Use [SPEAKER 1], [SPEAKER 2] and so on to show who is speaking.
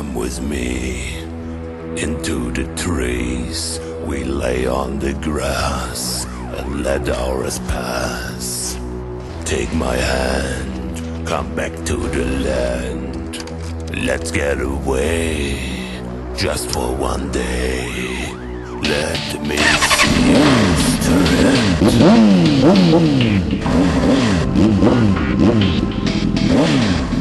[SPEAKER 1] Come with me into the trees. We lay on the grass and let hours pass. Take my hand, come back to the land. Let's get away, just for one day. Let me see you stir it.